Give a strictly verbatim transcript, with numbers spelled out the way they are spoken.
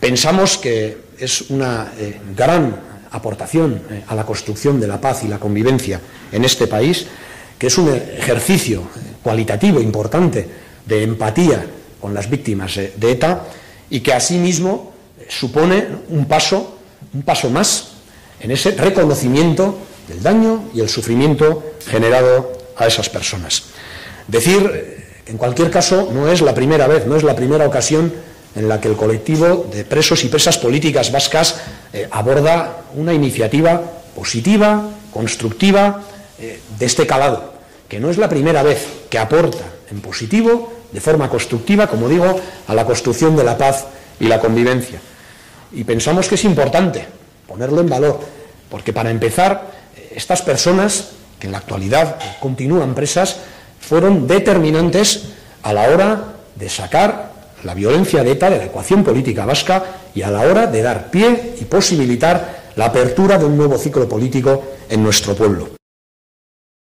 Pensamos que es una eh, gran aportación eh, a la construcción de la paz y la convivencia en este país, que es un ejercicio cualitativo importante de empatía con las víctimas eh, de ETA y que asimismo eh, supone un paso, un paso más en ese reconocimiento del daño y el sufrimiento generado a esas personas. Decir que en cualquier caso no es la primera vez, no es la primera ocasión en la que el colectivo de presos y presas políticas vascas eh, aborda una iniciativa positiva, constructiva, eh, de este calado, que no es la primera vez que aporta en positivo, de forma constructiva, como digo, a la construcción de la paz y la convivencia. Y pensamos que es importante ponerlo en valor, porque para empezar, estas personas, que en la actualidad continúan presas, fueron determinantes a la hora de sacar la violencia de ETA de la ecuación política vasca y a la hora de dar pie y posibilitar la apertura de un nuevo ciclo político en nuestro pueblo.